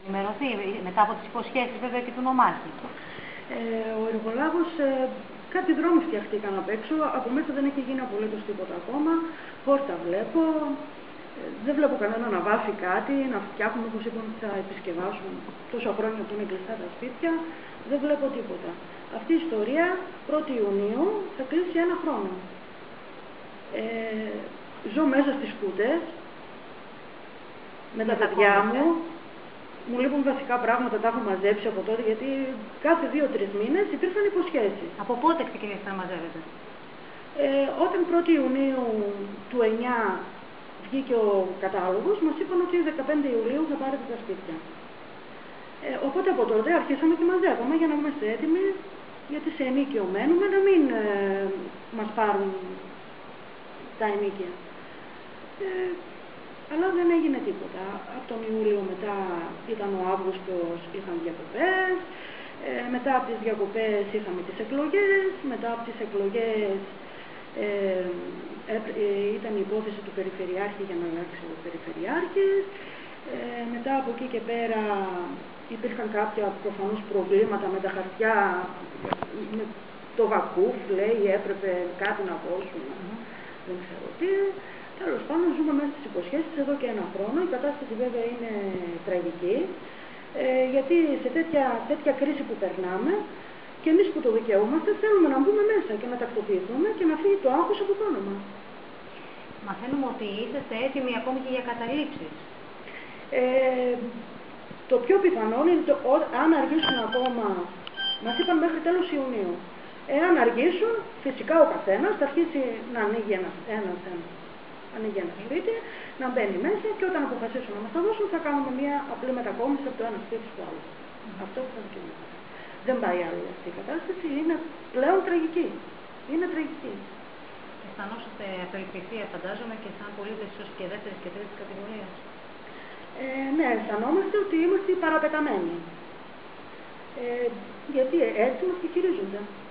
ενημερωθεί μετά από τις υποσχέσεις βέβαια και του νομάρχη. Ο εργολάβος, κάποιοι δρόμοι φτιαχτήκαν απ' έξω, από μέσα δεν έχει γίνει απολύτως τίποτα ακόμα. Πόρτα βλέπω, δεν βλέπω κανένα να βάφει κάτι, να φτιάχνουν όπως είπαν ότι θα επισκευάσουν τόσα χρόνια που είναι κλειστά τα σπίτια. Δεν βλέπω τίποτα. Αυτή η ιστορία 1η Ιουνίου θα κλείσει 1 χρόνο. Ζω μέσα στις σκούτες με τα παιδιά μου. Μου λείπουν βασικά πράγματα, τα έχω μαζέψει από τότε, γιατί κάθε 2-3 μήνες υπήρχαν υποσχέσεις. Από πότε ξεκινήσατε να μαζεύετε? Όταν 1η Ιουνίου του 9 βγήκε ο κατάλογος, μας είπαν ότι 15 Ιουλίου θα πάρετε τα σπίτια. Οπότε από τότε αρχίσαμε και μαζεύαμε για να είμαστε έτοιμοι, γιατί σε ενίκιο μένουμε, να μην μας πάρουν τα ενίκια. Αλλά δεν έγινε τίποτα. Από τον Ιούλιο μετά ήταν ο Αύγουστος, είχαν διακοπές, μετά από τις διακοπές είχαμε τις εκλογές, μετά από τις εκλογές ήταν η υπόθεση του Περιφερειάρχη για να αλλάξει ο Περιφερειάρχης. Μετά από εκεί και πέρα υπήρχαν κάποια προφανώς προβλήματα με τα χαρτιά, με το Βακούφ, λέει, έπρεπε κάτι να δώσουν, δεν ξέρω τι. Τέλος πάντων, ζούμε μέσα στις υποσχέσεις εδώ και 1 χρόνο. Η κατάσταση βέβαια είναι τραγική, γιατί σε τέτοια κρίση που περνάμε, και εμείς που το δικαιούμαστε, θέλουμε να μπούμε μέσα και να τακτοποιηθούμε και να φύγει το άγχος από πάνω μας. Μαθαίνουμε ότι είσαστε έτοιμοι ακόμη και για καταλήψεις. Το πιο πιθανό είναι αν αργήσουν ακόμα, μας είπαν μέχρι τέλος Ιουνίου. Εάν αργήσουν, φυσικά ο καθένας θα αρχίσει να ανοίγει ανοίγει ένα σπίτι, να μπαίνει μέσα και όταν αποφασίσουν να μας τα δώσουν θα κάνουμε μια απλή μετακόμιση από το ένα σπίτι στο άλλο. Αυτό που θα δικαιούμαστε. Δεν πάει άλλο αυτή η κατάσταση, είναι πλέον τραγική. Είναι τραγική. Αισθανόσαστε απελπισία, φαντάζομαι, και σαν πολίτες ίσως και 2ης και 3ης κατηγορίας. Ναι, αισθανόμαστε ότι είμαστε παραπεταμένοι. Γιατί έτσι μας χειρίζονται.